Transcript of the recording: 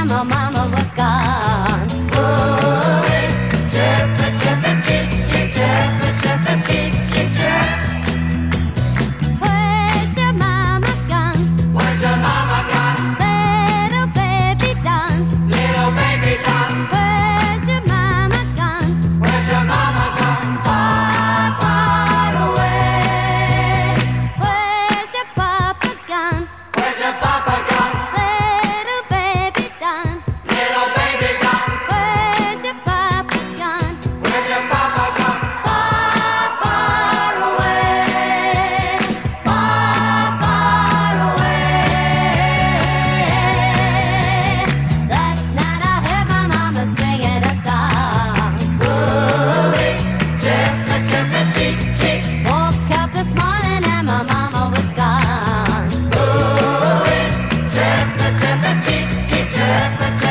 my mama was gone. Ooh-wee, chirp a chirp a chip chip chirp a chirp a chip chip chirp. Where's your mama gone? Where's your mama gone? Little baby done. Little baby done. Where's your mama gone? Where's your mama gone? Far, far away. Where's your papa gone? Where's your papa gone? Little baby done. Little baby gone. Where's your papa gone? Where's your papa gone? Far, far away. Far, far away. Last night I heard my mama singing a song. Ooh-wee, chirp a cheep cheep. Woke up this morning and my mama was gone. Ooh-wee, chirp a cheep cheep chirp a